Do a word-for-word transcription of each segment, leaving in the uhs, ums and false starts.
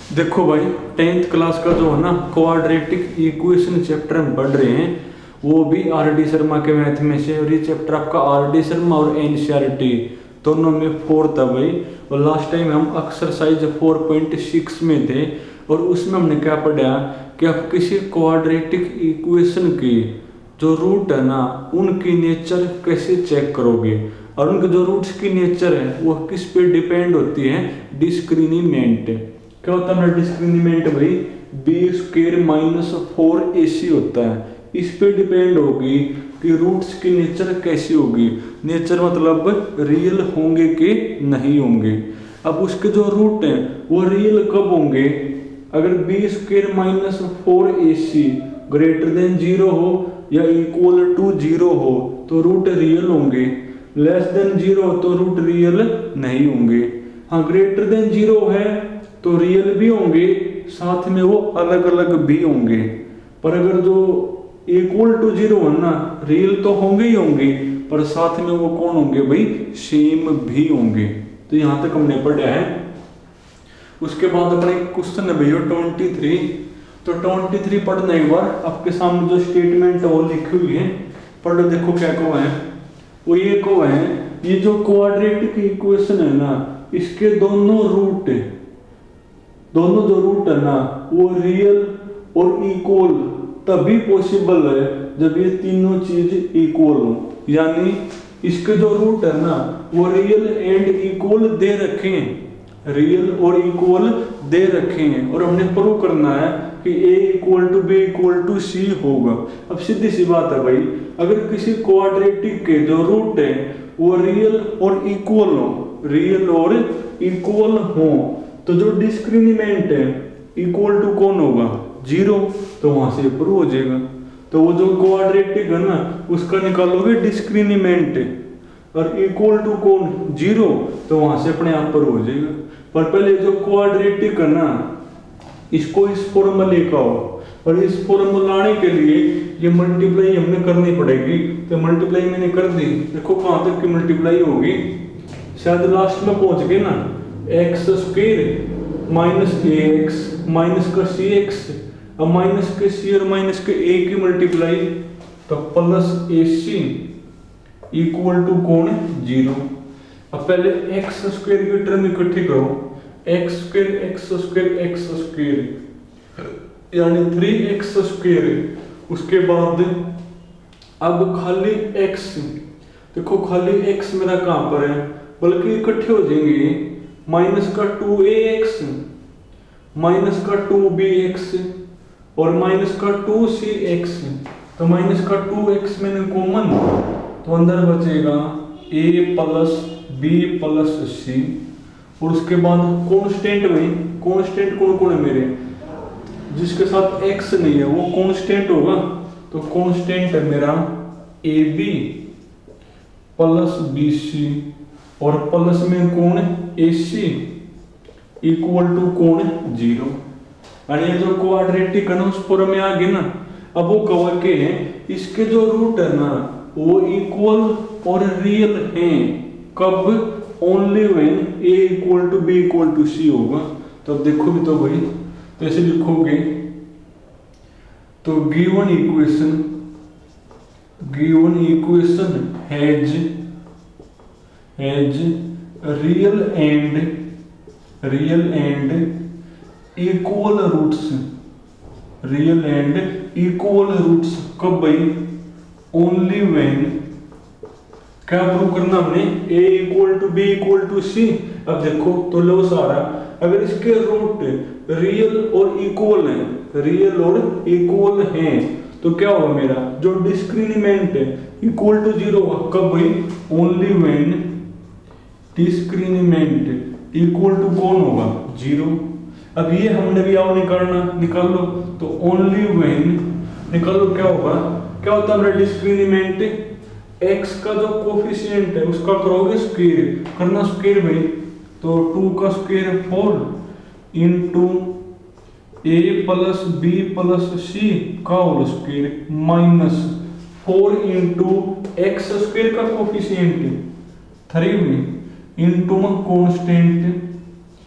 देखो भाई, tenth class का जो है ना क्वाड्रेटिक इक्वेशन चैप्टर हम पढ़ रहे हैं, वो भी आर डी शर्मा के मैथ में से। और ये चैप्टर आपका आर डी शर्मा और एनसीईआरटी दोनों में फोर्थ है भाई। और लास्ट टाइम हम एक्सरसाइज फोर पॉइंट सिक्स में थे, और उसमें हमने क्या पढ़ा कि आप किसी क्वाड्रेटिक इक्वेशन की जो रूट है ना, उनकी नेचर कैसे चेक करोगे, और उनके जो रूट्स की नेचर है वो किस पे डिपेंड होती है, डिस्क्रिमिनेंट। क्या होता है ना डिस्क्रिमिनेंट भाई, B square minus four A C होता है। इस पे डिपेंड होगी कि रूट्स की नेचर कैसी होगी। नेचर मतलब रियल होंगे कि नहीं होंगे। अब उसके जो रूट हैं वो रियल कब होंगे, अगर B square minus four A C greater than zero हो या इक्वल टू जीरो हो तो रूट रियल होंगे। लेस देन जीरो तो रूट रियल नहीं होंगे। हाँ, ग्रेटर देन जीरो है तो रियल भी होंगे, साथ में वो अलग अलग भी होंगे। पर अगर जो इक्वल टू जीरो है ना, रियल तो होंगे ही होंगे, पर साथ में वो कौन होंगे भाई, सेम भी होंगे। तो यहां तक हमने पढ़ा है। उसके बाद अपने क्वेश्चन है भैया ट्वेंटी थ्री। तो ट्वेंटी थ्री पढ़ना एक बार, आपके सामने जो स्टेटमेंट है वो लिखी हुई है, पढ़ लो। देखो क्या को है, वो ये को है, ये जो क्वाड्रेटिक इक्वेशन है ना, इसके दोनों रूट दोनों जो रूट है ना वो रियल और इक्वल तभी पॉसिबल है जब ये तीनों चीज इक्वल हो। यानी इसके जो रूट है ना वो रियल एंड इक्वल दे रखे हैं, रियल और इक्वल दे रखे हैं। और हमने प्रूव करना है कि a equal to B equal to C होगा। अब सीधी सी बात है भाई, अगर किसी क्वाड्रेटिक के जो रूट है वो रियल और इक्वल हो, रियल और इक्वल हो, तो जो डिस्क्रिमिनेंट है इक्वल टू कौन होगा, जीरो। तो वहां से प्रूव हो जाएगा। तो वो जो क्वाड्रेटिक है ना उसका निकालोगे डिस्क्रिमिनेंट और इक्वल टू कौन, जीरो, तो वहां से अपने आप प्रूव हो जाएगा। पर पहले जो क्वाड्रेटिक है ना इसको इस फॉर्मूले का हो, और इस फॉर्मूला लाने के लिए ये मल्टीप्लाई हमने करनी पड़ेगी। तो मल्टीप्लाई मैंने कर दी। देखो कहां तक की मल्टीप्लाई होगी, शायद लास्ट में पहुंच गए ना, X square minus A X minus का सी एक्स, अब माइनस के सी और माइनस के ए की मल्टीप्लाई, तो plus A C equal to कौन, जीरो। अब पहले एक्स स्क्वायर की टर्म इकट्ठी करो, X square X square X square यानी थ्री एक्स स्क्वायर। उसके बाद अब खाली एक्स, देखो खाली एक्स मेरा कहां पर है, बल्कि इकट्ठे हो जाएंगे, माइनस का टू ए एक्स माइनस का टू बी एक्स और माइनस का टू सी एक्स। तो माइनस का टू एक्स मैंने कॉमन, तो अंदर बचेगा a plus B plus C. और उसके बाद कांस्टेंट में, कांस्टेंट कौन कौन है मेरे, जिसके साथ x नहीं है वो कांस्टेंट होगा। तो कांस्टेंट है मेरा A B plus B C और प्लस में कौन ए सी इक्वल टू कौन, जीरो। यानी जो क्वाड्रेटिक है ना उस फॉर्म में आ गए ना। अब वो कवर के हैं, इसके जो रूट है ना वो इक्वल और रियल हैं कब, only when a equal to B equal to C होगा। तो अब देखो भी तो भाई, तो ऐसे लिखोगे, तो given equation given equation has has real and real and equal roots, real and equal roots कब भाई, ओनली व्हेन, क्या प्रूव करना हमने, a equal to B equal to C. अब देखो तो लो सारा, अगर इसके रूट रियल और इक्वल हैं, रियल और इक्वल हैं, तो क्या होगा मेरा जो डिस्क्रिमिनेंट है इक्वल टू जीरो होगा कब भाई, only when discriminant equal to कौन होगा, जीरो। अब ये हमने भी आओ निकालना, निकाल लो। तो ओनली व्हेन निकाल लो, क्या होगा, क्या होता है मेरा डिस्क्रिमिनेंट, x का जो कोफिशिएंट है उसका करोगे स्क्वायर, करना स्क्वायर भाई, तो टू का square four into A plus B plus C का whole square minus four into X square का कोफिशिएंट थ्री में into constant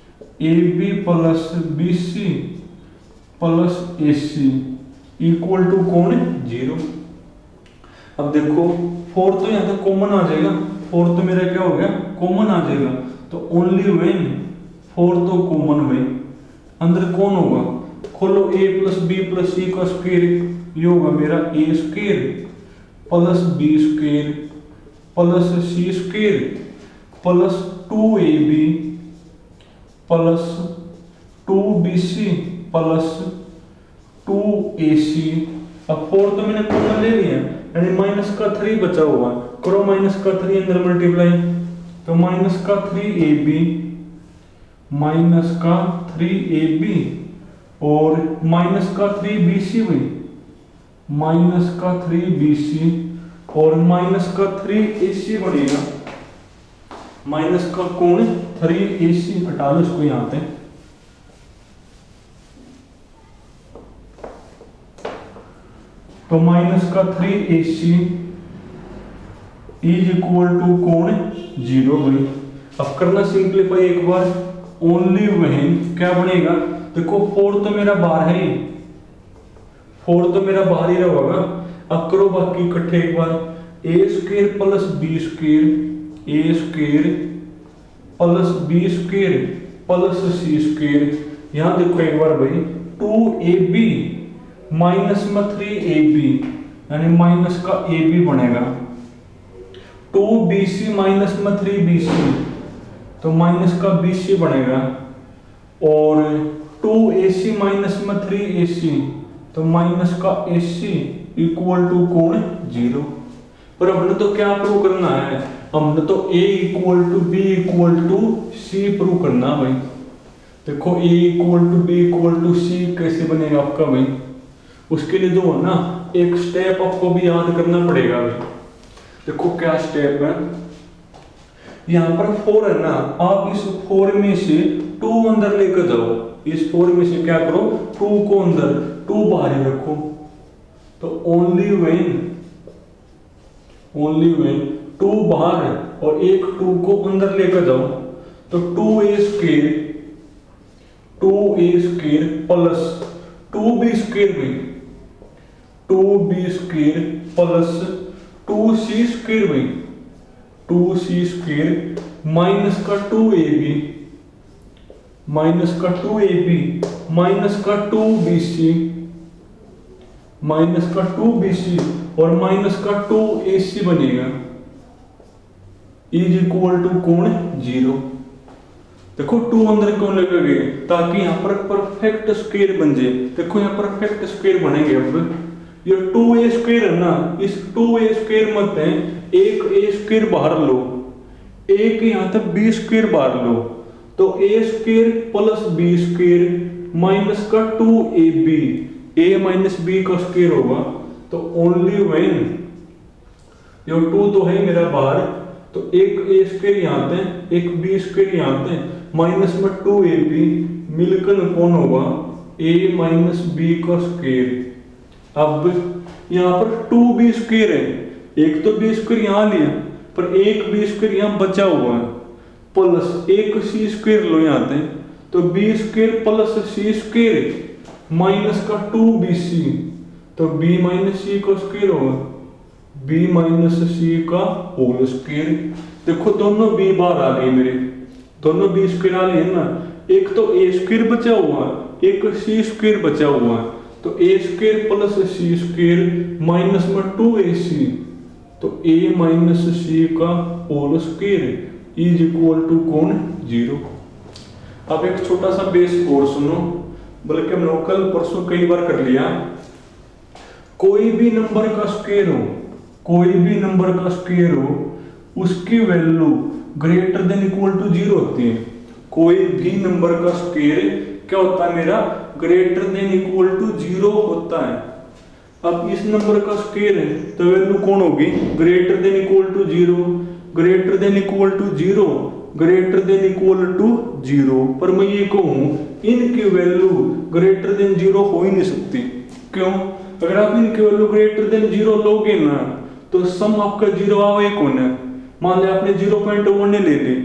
A B plus B C plus A C equal to कौन है zero. अब देखो four तो यहाँ तक कॉमन आ जाएगा, फोर तो मेरा क्या हो गया कॉमन आ जाएगा, तो ओनली व्हेन फोर तो कॉमन में अंदर कौन होगा, खोलो a plus B plus C का स्क्वायर, ये होगा मेरा A square plus B square plus C square plus two A B plus two B C plus two A C. अब फोर तो मैंने कॉमन ले लिया यानी माइनस का थ्री बचा हुआ, करो माइनस का थ्री अंदर मल्टीप्लाई, तो माइनस का थ्री ए बी माइनस का थ्री ए बी और माइनस का थ्री बी सी हुई, माइनस का थ्री बी सी और माइनस का थ्री ए सी बनेगा, माइनस का कौन थ्री ए सी, हटा लो इसको यहां पे, तो माइनस का three A C is equal to कौन जीरो भाई। अब करना सिंप्लीफाई एक बार, ओनली व्हेन क्या बनेगा, देखो फोर तो मेरा बाहर है, फोर तो मेरा बाहर ही रहेगा। अब करो बाकी इकट्ठे एक बार, A square plus B square A square plus B square plus C square, यहां देखो एक बार भाई, टू ए बी माइनस में थ्री ए बी यानी माइनस का ए बी बनेगा, टू बी सी माइनस में थ्री बी सी तो माइनस का बी सी बनेगा, और टू ए सी माइनस में थ्री ए सी तो माइनस का ए सी इक्वल टू कौन जीरो। पर हमने तो क्या प्रूव करना है, हमने तो a equal to B equal to C prove करना भाई। देखो a equal to B equal to C कैसे बनेगा आपका भाई, उसके लिए जो है ना एक स्टेप आपको भी याद करना पड़ेगा भाई। देखो क्या स्टेप है, यहाँ पर फोर है ना, आप इस फोर में से टू अंदर लेकर जाओ, इस फोर में से क्या करो टू को अंदर, टू बाहर ही रखो, तो only when only when two बाहर है और एक टू को अंदर लेकर जाओ, तो two A square two A square plus two B square भी two B square plus two C square भी टू सी स्क्वायर माइनस का टू ए बी माइनस का टू ए बी माइनस का टू बी सी माइनस का two B C और minus का two A C बनेगा, is equal to कौन zero. देखो टू अंदर क्यों लगे गए, ताकि यहाँ पर परफेक्ट स्क्वायर बन जाए। देखो यहाँ परफेक्ट स्क्वायर बनेंगे। अब ये टू ए स्क्वायर है ना, इस टू ए स्क्वायर मत है, एक ए स्क्वायर बाहर लो, एक यहाँ तक बी स्क्वायर बाहर लो, तो A square plus B square minus का two A B, A minus B का स्क्वायर होगा, तो ओनली व्हेन ये टू तो है मेरा बाहर, तो एक ए स्क्वायर यहाँ पे एक बी स्क्वायर यहाँ पे माइनस में टू ए बी मिलकर कौन होगा ए माइनस बी का स्क्वायर। अब यहाँ पर टू बी स्क्वायर है, एक तो बी स्क्वायर यहाँ लिया पर एक बी स्क्वायर यहाँ बचा हुआ है, प्लस एक सी स्क्वायर लो यहाँ पे, तो B square plus C square minus का टू बी सी, तो b माइनस सी का स्क्वायर होगा, b माइनस सी का होल स्क्वायर। देखो दोनों b बाहर आ गए मेरे, दोनों b स्क्वायर आ लिए ना, एक तो a स्क्वायर बचा हुआ है, एक c स्क्वायर बचा हुआ है, तो a square plus c square minus में टू ए सी, तो a माइनस सी का whole square is equal to कौन जीरो। अब एक छोटा सा बेस और सुनो, बल्कि हमने कल परसों कई बार कर लिया, कोई भी नंबर का स्क्वायर हो, कोई भी नंबर का स्क्वायर हो, उसकी value greater than equal to zero होती है। कोई भी नंबर का स्क्वायर क्या होता है मेरा, greater than equal to zero होता है। अब इस नंबर का स्क्वायर है तो वैल्यू कौन होगी, greater than equal to zero, greater than equal to zero, greater than equal to zero. पर मैं ये कहूं इनकी वैल्यू ग्रेटर देन जीरो हो ही नहीं सकती। क्यों? अगर आप इनकी वैल्यू ग्रेटर देन जीरो लोगे ना, तो सम आपका जीरो आवे कौन है। मान लिया आपने जीरो पॉइंट वन ले ली,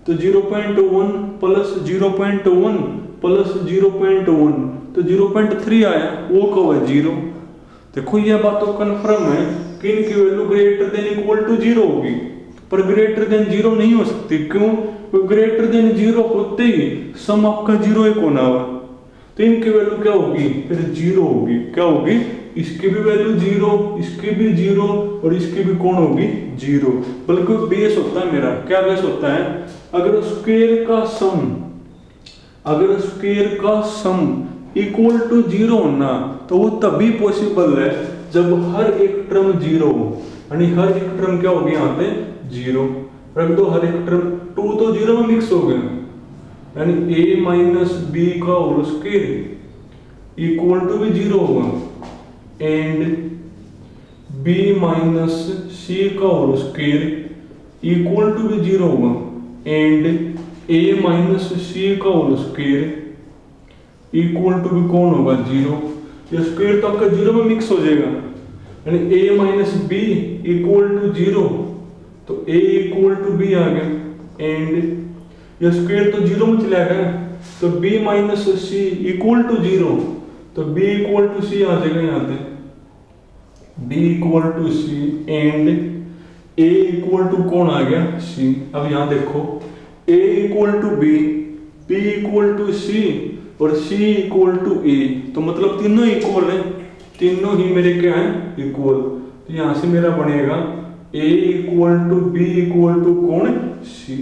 तो zero point one plus zero point one plus zero point one तो जीरो पॉइंट थ्री आया, वो कब है जीरो। देखो ये बात तो कन्फर्म है कि इनकी value greater than equal to zero होगी, पर ग्रेटर देन जीरो नहीं हो सकती। क्यों? ग्रेटर देन जीरो होते ही सम आपका जीरो एक होना हुआ, तो इनकी वैल्यू क्या होगी फिर जीरो होगी। क्या होगी? इसकी भी वैल्यू जीरो, इसकी भी जीरो और इसकी भी कौन होगी जीरो। बल्कि बेस होता है मेरा, क्या बेस होता है? अगर स्क्वायर का सम अगर स्क्वायर का सम इक्वल टू जीरो होना तो वो तभी पॉसिबल है जब हर एक टर्म जीरो हो, यानी हर एक टर्म क्या होगी यहाँ पे जीरो। रख दो हर एक टर्म, टू तो जीरो में मिक्स हो गया, यानी a माइनस बी का होल स्क्वायर इक्वल टू भी जीरो होगा एंड b माइनस सी का होल स्क्वायर इक्वल टू भी जीरो होगा एंड a माइनस सी का होल स्क्वायर इक्वल टू भी कौन होगा जीरो। ये स्क्वायर तो आपका जीरो में मिक्स हो जाएगा, यानी a minus B equal to zero, तो a इक्वल टू बी आ गया एंड ये स्क्वायर तो जीरो में चला गया, तो b minus C equal to zero, तो b इक्वल टू सी आ जाएगा यहाँ पे b equal to C and a equal to कौन आ गया c। अब यहाँ देखो a equal to b, b equal to c और c इक्वल टू a, तो मतलब तीनों इक्वल है, तीनों ही मेरे क्या है इक्वल। तो यहाँ से मेरा बनेगा a equal to b equal to कौन c।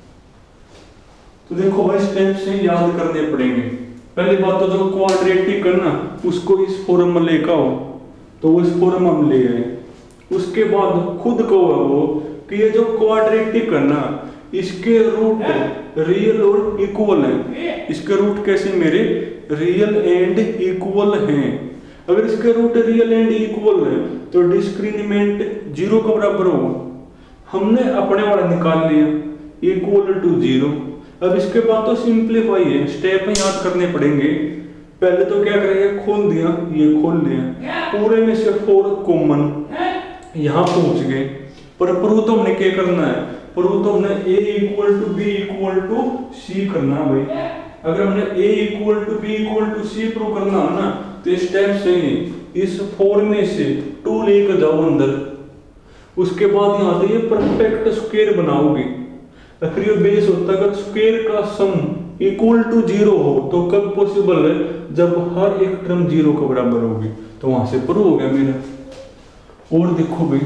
तो देखो भाई स्टेप से याद करने पड़ेंगे। पहली बात तो जो क्वाड्रेटिक करना उसको इस फॉर्म में लेकर आओ, तो वो इस फॉर्म में ले आए। उसके बाद खुद को वो कि ये जो क्वाड्रेटिक करना इसके रूट रियल और इक्वल है। इसके रूट कैसे मेरे रियल एंड इक्वल हैं। अगर इसके रूट रियल एंड इक्वल है तो डिस्क्रिमिनेंट जीरो के बराबर होगा। हमने अपने वाला निकाल लिया इक्वल टू जीरो। अब इसके बाद तो सिंप्लीफाई है, स्टेप याद करने पड़ेंगे। पहले तो क्या करेंगे, खोल दिया, ये खोल लिया, पूरे में से फोर कॉमन यहां पहुंच गए। पर प्रूव तो हमने क्या करना है, प्रूव तो हमने a equal to B equal to C करना है भाई। अगर हमने a equal to B equal to C prove करना है ना, तो स्टेप से ही इस फोर में से टू लेकर जाओ अंदर। उसके बाद यहाँ से ये परफेक्ट स्क्वायर बनाओगे। फिर ये बेस होता है अगर स्क्वायर का सम इक्वल टू जीरो हो तो कब पॉसिबल है, जब हर एक टर्म जीरो के बराबर होगी। तो वहां से प्रूव हो गया मेरा। और देखो भाई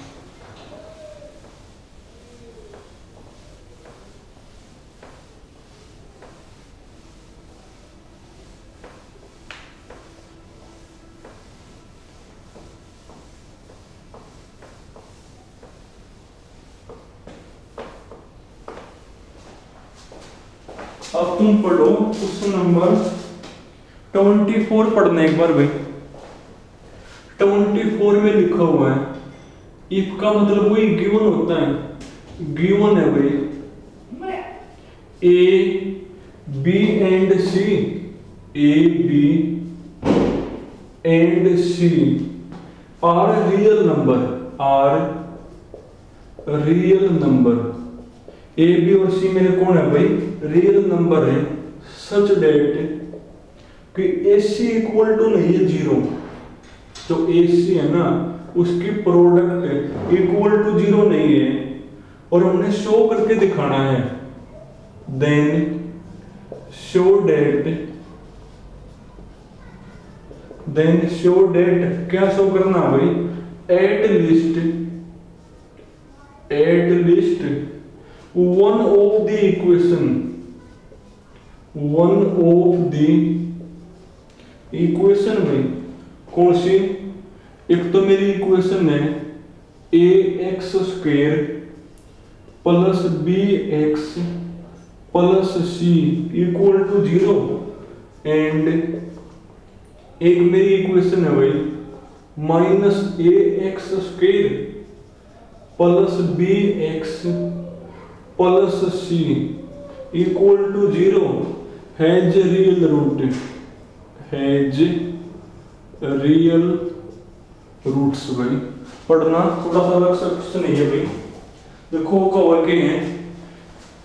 अब तुम पढ़ो क्वेश्चन नंबर ट्वेंटी फोर पढ़ना एक बार भाई। ट्वेंटी फोर में लिखा हुआ है इफ का मतलब वही गिवन होता है। गिवन है भाई A B and C, A B and C are real number, are real number. A B और सी मेरे कौन है भाई रियल नंबर है, सच डेट कि ए सी इक्वल टू नहीं है जीरो। जो ए सी है ना उसकी प्रोडक्ट इक्वल टू जीरो नहीं है और हमने शो करके दिखाना है। Then show that, then show that क्या शो करना भाई, at least at least one of the equation, one of the equation भाई कौन सी। एक तो मेरी इक्वेशन है A X square plus B X plus C equal to zero and एक मेरी इक्वेशन है भाई minus A X square plus B X plus C equal to zero has real root, has real roots. भाई पढ़ना थोड़ा सा अलग सा क्वेश्चन है भाई। देखो कवर के हैं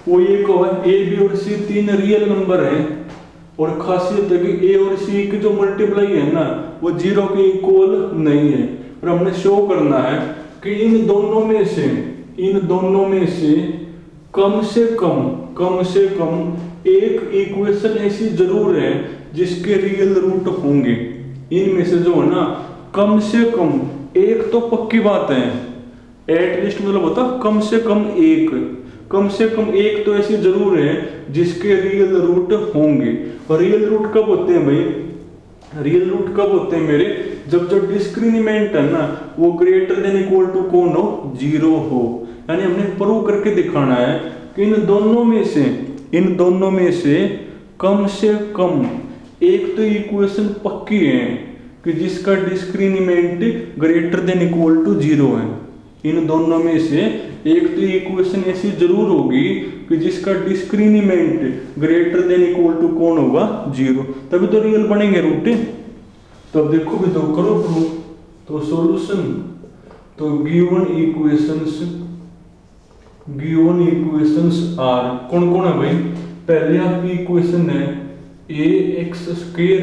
वो ये कहो ए बी और सी तीन रियल नंबर है और खासियत है कि ए और सी की जो मल्टीप्लाई है ना वो जीरो के इक्वल नहीं है। और हमने शो करना है कि इन दोनों में से इन दोनों में से कम से कम कम से कम एक इक्वेशन ऐसी जरूर है जिसके रियल रूट होंगे। इनमें से जो है ना कम से कम एक तो पक्की बात है, एटलीस्ट मतलब होता कम से कम एक कम से कम एक तो ऐसी जरूर है जिसके रियल रूट होंगे। और रियल रूट कब होते हैं भाई? रियल रूट कब होते हैं मेरे? जब जो डिस्क्रिमिनेंट है ना वो ग्रेटर देन इक्वल टू कौन हो? जीरो हो। यानी हमने प्रूव करके दिखाना है कि इन दोनों में से इन दोनों में से कम से कम एक तो इक्वेशन पक्की है कि जिसका discriminant greater than equal to zero है। इन दोनों में से एक तो इक्वेशन ऐसी जरूर होगी कि जिसका discriminant greater than equal to कौन होगा? जीरो, तभी तो रियल बनेंगे रूट। तो अब देखो भी तो करो प्रूफ। तो सॉल्यूशन तो given equations given equations are कौन कौन है भाई? पहले आपकी इक्वेशन है A X square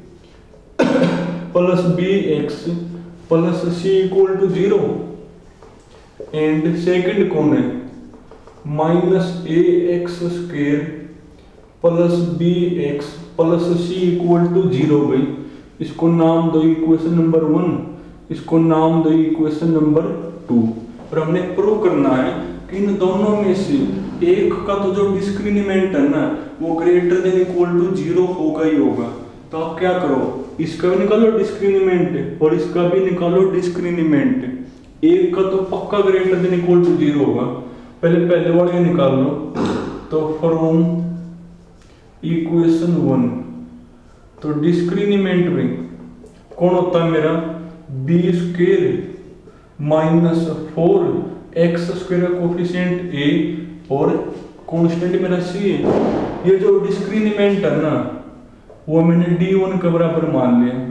plus B X plus C equal to zero and second कौन है? Minus A X square plus B X plus C equal to zero. भाई इसको नाम दो इक्वेशन नंबर वन, इसको नाम दो इक्वेशन नंबर टू। और हमने प्रूव करना है कि इन दोनों में से एक का तो जो डिस्क्रिमिनेंट है ना वो greater than equal to zero होगा ही होगा। तो आप क्या करो, इसका भी निकालो डिस्क्रिमिनेंट और इसका भी निकालो डिस्क्रिमिनेंट। एक का तो पक्का greater than equal to zero होगा, पहले पहले वाले निकाल लो। तो फ्रॉम इक्वेशन वन तो डिस्क्रिमिनेंट में कौन होता है मेरा? B square minus four X square का कोफिशिएंट ए और कांस्टेंट मेरा सी है। ये जो डिस्क्रिमिनेंट है ना वो मैंने डी वन के बराबर मान लिया।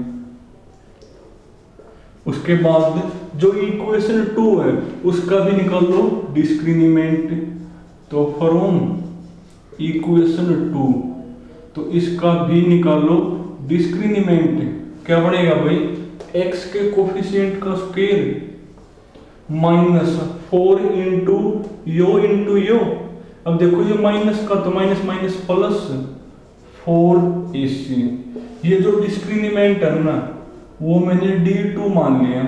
उसके बाद जो इक्वेशन टू है उसका भी निकाल लो डिस्क्रिमिनेंट। तो फ्रॉम इक्वेशन टू तो इसका भी निकाल लो डिस्क्रिमिनेंट। क्या बनेगा भाई? x के कोफिशिएंट का स्क्वायर माइनस फोर इंटू यो इंटू यो। अब देखो ये माइनस का तो minus minus plus four A C. ये जो डिस्क्रिमिनेंट है ना वो मैंने डी टू मान लिया,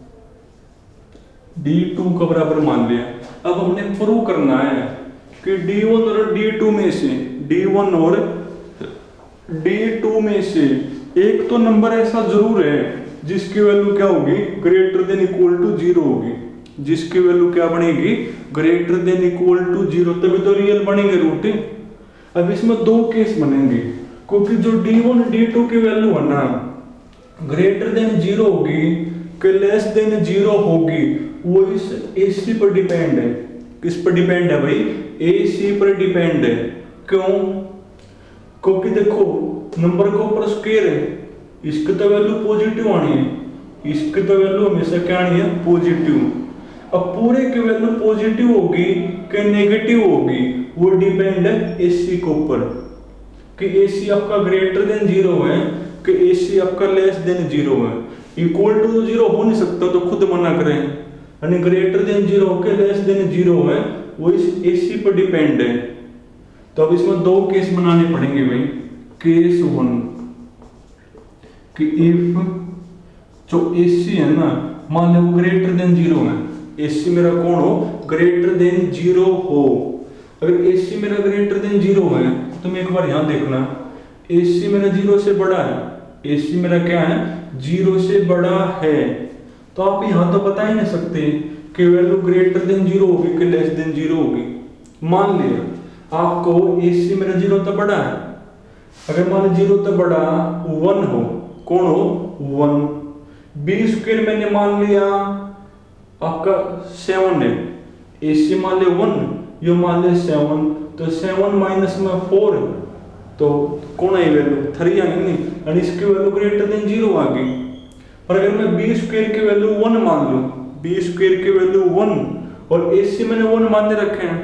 डी टू का बराबर मान लिया। अब हमने प्रूव करना है कि डी वन और डी टू में से डी वन और डी टू में से एक तो नंबर ऐसा जरूर है जिसकी वैल्यू क्या होगी? Greater than equal to zero होगी। जिसकी वैल्यू क्या बनेगी? Greater than equal to zero, तभी तो रियल बनेंगे रूट। अब इसमें दो केस बनेंगे क्योंकि जो डी वन डी टू की वैल्यू है ना ग्रेटर देन जीरो होगी कि लेस देन जीरो होगी, वो इस एसी पर डिपेंड है। किस पर डिपेंड है भाई? एसी पर डिपेंड है। क्यों? क्योंकि देखो नंबर के ऊपर स्क्वायर है, इसकी तो वैल्यू पॉजिटिव आनी है, इसकी तो वैल्यू हमेशा क्या आनी है? पॉजिटिव। अब पूरे की वैल्यू पॉजिटिव होगी कि नेगेटिव होगी वो डिपेंड है एसी के ऊपर कि एसी आपका ग्रेटर देन जीरो है कि एसी आपका लेस देन जीरो है। इक्वल टू जीरो हो नहीं सकता तो खुद मना करें, यानी ग्रेटर देन जीरो के लेस देन जीरो है वो इस एसी पर डिपेंड है। तो अब इसमें दो केस बनाने पड़ेंगे भाई। केस वन कि इफ जो एसी है ना मान लो वो ग्रेटर देन जीरो है, एसी मेरा कौन हो? ग्रेटर देन जीरो हो। अगर एसी मेरा ग्रेटर देन जीरो है तो मैं एक बार यहां देखना, एसी मेरा जीरो से बड़ा है, एसी मेरा क्या है? जीरो से बड़ा है। तो आप यहां तो बता ही नहीं सकते कि वैल्यू ग्रेटर देन जीरो होगी कि लेस देन जीरो होगी। मान लिया आपको एसी मेरा जीरो तो बड़ा है, अगर मान जीरो तो बड़ा वन हो, कौन हो? वन। बी स्क्वायर मैंने मान लिया आपका सेवन है, एसी मान ले वन, यो मान ले सेवन, तो सेवन माइनस में फोर तो कौन आई वैल्यू? थ्री आई नहीं, और इसकी वैल्यू ग्रेटर देन जीरो आ गई। पर अगर मैं बी स्क्वायर की वैल्यू वन मान लूं, बी स्क्वायर की वैल्यू वन और एसी मैंने वन मान रखे हैं,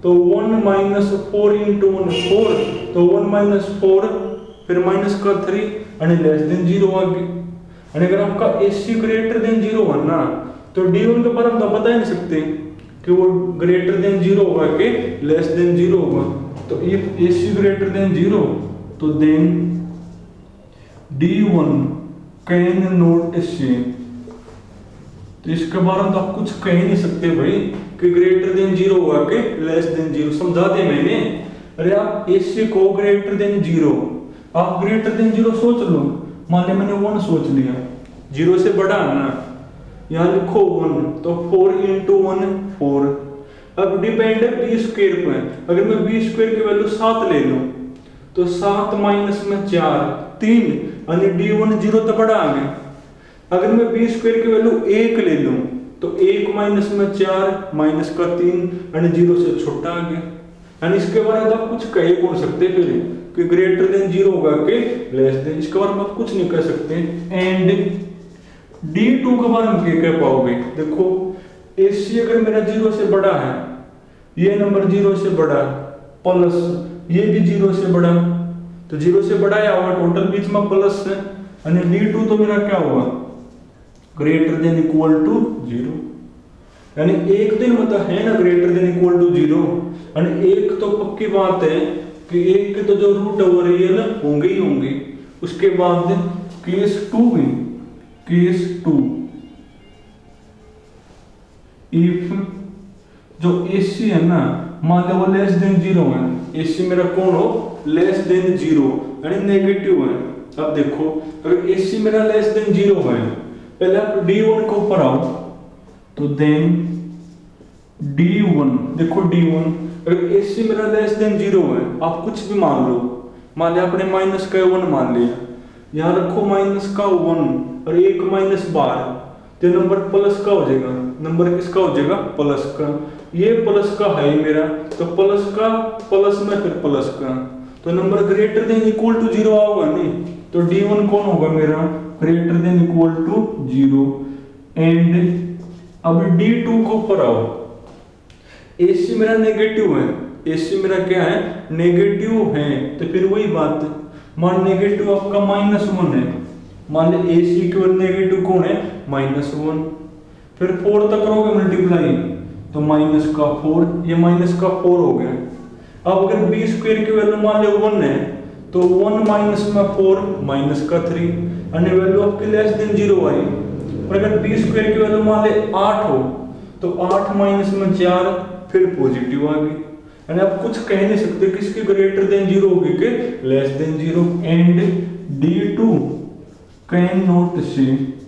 तो one minus four into one four, तो वन माइनस फोर फिर माइनस का थ्री यानी लेस देन जीरो आ गई। यानी अगर आपका एसी ग्रेटर देन जीरो है ना तो डी वन के बारे में तो बता ही नहीं सकते कि वो ग्रेटर देन जीरो होगा कि लेस देन जीरो होगा। तो if A C greater than zero तो then D one can not see. तो इसके बारे में तो आप कुछ कह ही नहीं सकते भाई कि ग्रेटर देन जीरो होगा कि लेस देन जीरो। समझा दे मैंने। अरे आप एसी को ग्रेटर देन जीरो, आप ग्रेटर देन जीरो सोच लो। मान लिया मैंने वन सोच लिया, जीरो से बड़ा है ना, यहाँ लिखो वन, तो फोर इंटू वन फोर। अब डिपेंड है बी स्क्वायर पर। अगर मैं बी स्क्वायर की वैल्यू सात ले लूं तो सात माइनस में चार तीन, यानी डी वन जीरो तो बड़ा आ गया। अगर मैं बी स्क्वायर की वैल्यू एक ले लूं तो एक माइनस में चार माइनस का तीन, यानी जीरो से छोटा आ गया। यानी इसके बारे में आप कुछ कह कौन सकते फिर कि ग्रेटर देन जीरो होगा कि लेस देन, इसके बारे में आप कुछ नहीं कह सकते। एंड डी टू के बारे में क्या कह पाओगे? देखो एसी अगर मेरा जीरो से बड़ा है, ये नंबर जीरो से बड़ा प्लस ये भी जीरो से बड़ा, तो जीरो से बड़ा या होगा टोटल बीच में प्लस है, यानी डी टू तो मेरा क्या होगा greater than equal to zero. यानी एक दिन मतलब है ना greater than equal to zero. यानी एक तो पक्की बात है कि एक के तो जो रूट है वो रियल होंगे ही होंगे। उसके बाद केस टू भी, केस टू इफ जो एसी है ना मान लो वो लेस देन जीरो है, एसी मेरा कौन हो लेस देन जीरो यानी नेगेटिव है। अब देखो अगर एसी मेरा लेस देन जीरो है, पहले आप डी वन के ऊपर आओ तो देन डी वन, देखो डी वन अगर एसी मेरा लेस देन जीरो है, आप कुछ भी मान लो, मान लिया आपने माइनस का वन मान लिया, यहाँ रखो माइनस का वन और एक माइनस बार, तो नंबर प्लस का हो जाएगा। नंबर किसका हो जाएगा? प्लस का। ये प्लस का है मेरा, तो प्लस का प्लस में फिर प्लस का, तो number greater than equal to zero आओगा नहीं, तो डी वन कौन होगा मेरा greater than equal to zero. And अब डी टू को ऊपर आओ, एसी मेरा नेगेटिव है, एसी मेरा क्या है नेगेटिव है, तो फिर वही बात मान नेगेटिव आपका माइनस वन है, मान ली एसी की नेगेटिव कौन है माइनस वन, फिर फोर तक करोगे मल्टीप्लाई तो माइनस का फोर, ये माइनस का फोर हो गया। अब अगर बी स्क्वायर की वैल्यू मान लो वन है तो वन माइनस में फोर माइनस का थ्री, यानी वैल्यू आपकी लेस देन जीरो आई। और अगर बी स्क्वायर की वैल्यू मान ले आठ हो तो आठ माइनस में चार फिर पॉजिटिव आ गई। यानी आप कुछ कह नहीं सकते किसकी ग्रेटर देन जीरो होगी कि less than zero. And D two can not see,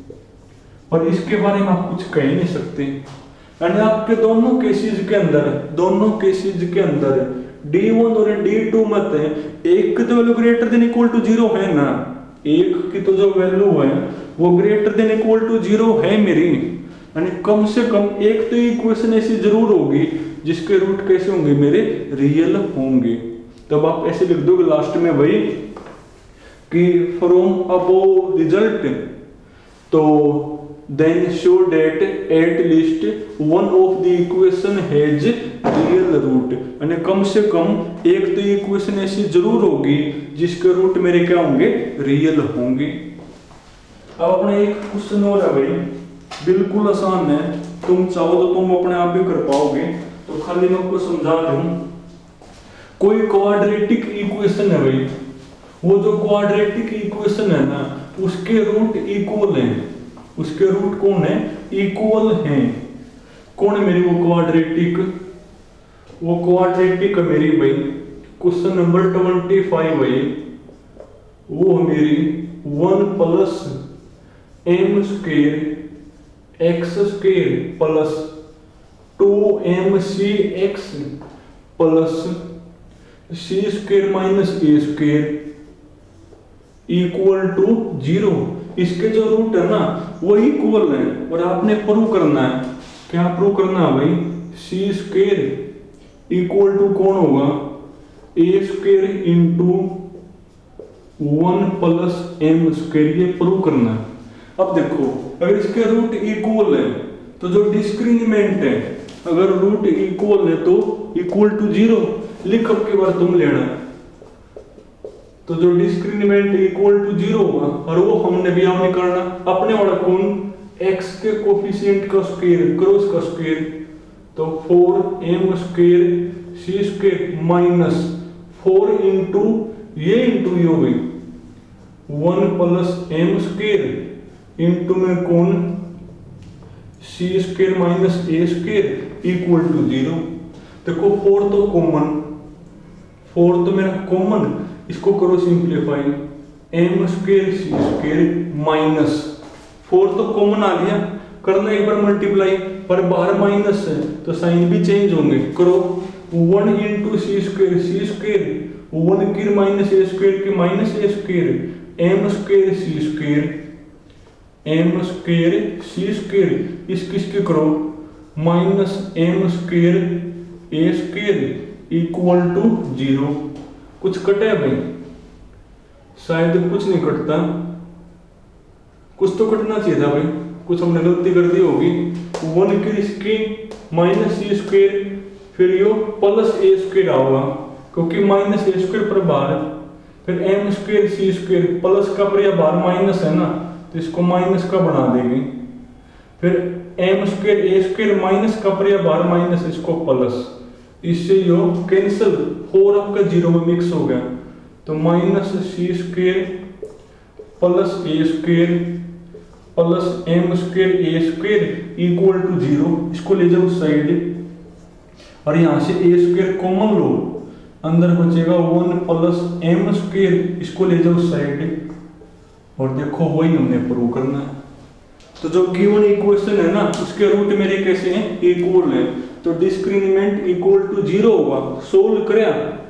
और इसके बारे में आप कुछ कह नहीं सकते। यानी आपके दोनों केसेस के अंदर, दोनों केसेस के अंदर डी वन और डी टू मत है, एक की तो value greater than equal to zero है ना, एक की तो जो वैल्यू है वो greater than equal to zero है मेरी। यानी कम से कम एक तो इक्वेशन ऐसी जरूर होगी जिसके रूट कैसे होंगे मेरे रियल होंगे। तब आप ऐसे लिख दोगे लास्ट में भाई कि फ्रॉम अबोव रिजल्ट, तो then show that at least one of the equation has real root. यानी कम से कम एक तो इक्वेशन ऐसी जरूर होगी जिसके रूट मेरे क्या होंगे रियल होंगे। अब अपना एक क्वेश्चन और है भाई, बिल्कुल आसान है, तुम चाहो तो तुम अपने आप भी कर पाओगे, तो खाली मैं आपको समझा दूं। कोई क्वाड्रेटिक इक्वेशन है भाई, वो जो क्वाड्रेटिक इक्वेशन है ना उसके रूट इक्वल हैं, उसके रूट कौन है इक्वल हैं। कौन है मेरी वो क्वाड्रेटिक? वो क्वाड्रेटिक है मेरी भाई क्वेश्चन नंबर ट्वेंटी फाइव है, वो मेरी one plus M square X square plus two M C X plus C square minus A square equal to zero. इसके जो रूट है ना वो इक्वल है, और आपने प्रूव करना है। क्या प्रूव करना है भाई? सी स्क्वेयर इक्वल टू कौन होगा A square into one plus M square, ये प्रूव करना है। अब देखो अगर इसके रूट इक्वल है तो जो डिस्क्रिमिनेंट है अगर रूट इक्वल है तो इक्वल टू जीरो लिख अब के बार तुम लेना। तो जो डिस्क्रिमिनेंट इक्वल टू जीरो होगा और वो हमने भी यहाँ निकालना अपने वाला कौन x के कोफिशिएंट का स्क्वायर क्रॉस का स्क्वायर, तो four M square C square minus four into ये इंटू ये हो गई one plus M square into में कौन C square minus A square equal to zero. देखो फोर तो कॉमन, फोर तो मेरा कॉमन, इसको करो simplify M square C square minus four तो कॉमन आ लिया, करना एक बार मल्टीप्लाई पर बाहर माइनस है तो साइन भी चेंज होंगे। करो one into C square C square one की माइनस ए स्क्वायर की minus A square M square C square M square C square इस किसके करो minus M square A square equal to zero. कुछ कटे भाई? शायद कुछ नहीं कटता, कुछ तो कटना चाहिए था भाई, कुछ हमने गलती कर दी होगी। वन की इसकी माइनस सी स्क्वायर फिर यो प्लस ए स्क्वायर आएगा क्योंकि माइनस ए स्क्वायर पर बाहर, फिर M square C square plus का पर या बाहर माइनस है ना तो इसको माइनस का बना देंगे, फिर M square A square minus का पर या बाहर माइनस इसको प्लस, इससे यो कैंसिल फोर आपका जीरो में मिक्स हो गया तो minus C square plus A square plus M square A square equal to zero. इसको ले जाओ साइड और यहां से ए स्क्वायर कॉमन लो, अंदर बचेगा वन प्लस एम स्क्वायर, इसको ले जाओ साइड और देखो वही हमने प्रूव करना है। तो जो गिवन इक्वेशन है ना उसके रूट मेरे कैसे हैं इक्वल है, तो डिस्क्रिमिनेंट इक्वल टू जीरो होगा। सोल्व करें